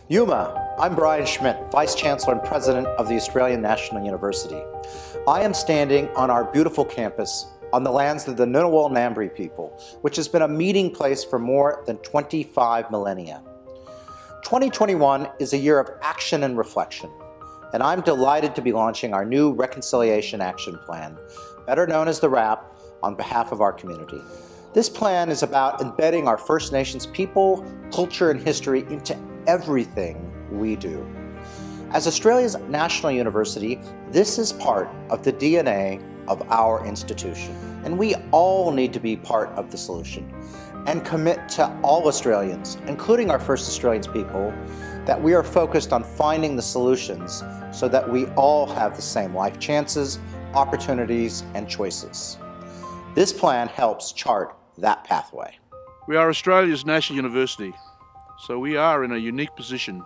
Yuma, I'm Brian Schmidt, Vice Chancellor and President of the Australian National University. I am standing on our beautiful campus on the lands of the Ngunnawal Ngambri people, which has been a meeting place for more than 25 millennia. 2021 is a year of action and reflection, and I'm delighted to be launching our new Reconciliation Action Plan, better known as the RAP, on behalf of our community. This plan is about embedding our First Nations people, culture, and history into everything we do. As Australia's national university, this is part of the DNA of our institution, and we all need to be part of the solution and commit to all Australians, including our First Australians people, that we are focused on finding the solutions so that we all have the same life chances, opportunities, and choices. This plan helps chart that pathway. We are Australia's national university, so we are in a unique position.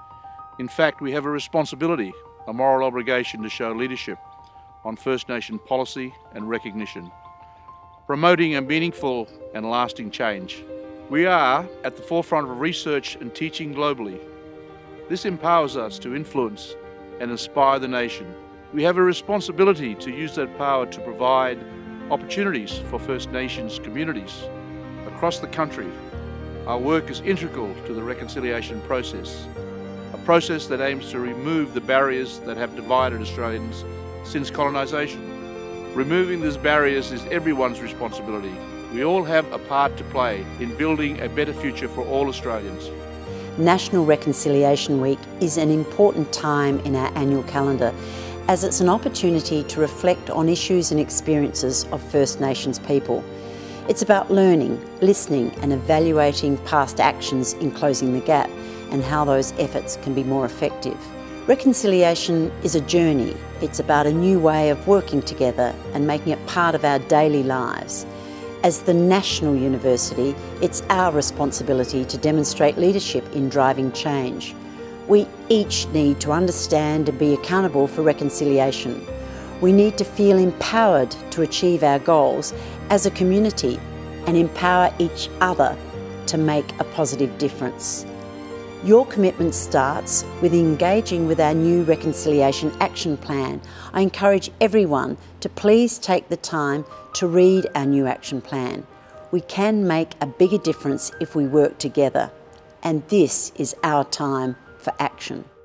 In fact, we have a responsibility, a moral obligation to show leadership on First Nation policy and recognition, promoting a meaningful and lasting change. We are at the forefront of research and teaching globally. This empowers us to influence and inspire the nation. We have a responsibility to use that power to provide opportunities for First Nations communities across the country. Our work is integral to the reconciliation process, a process that aims to remove the barriers that have divided Australians since colonisation. Removing these barriers is everyone's responsibility. We all have a part to play in building a better future for all Australians. National Reconciliation Week is an important time in our annual calendar, as it's an opportunity to reflect on issues and experiences of First Nations people. It's about learning, listening and evaluating past actions in closing the gap and how those efforts can be more effective. Reconciliation is a journey. It's about a new way of working together and making it part of our daily lives. As the National University, it's our responsibility to demonstrate leadership in driving change. We each need to understand and be accountable for reconciliation. We need to feel empowered to achieve our goals as a community and empower each other to make a positive difference. Your commitment starts with engaging with our new Reconciliation Action Plan. I encourage everyone to please take the time to read our new action plan. We can make a bigger difference if we work together, and this is our time for action.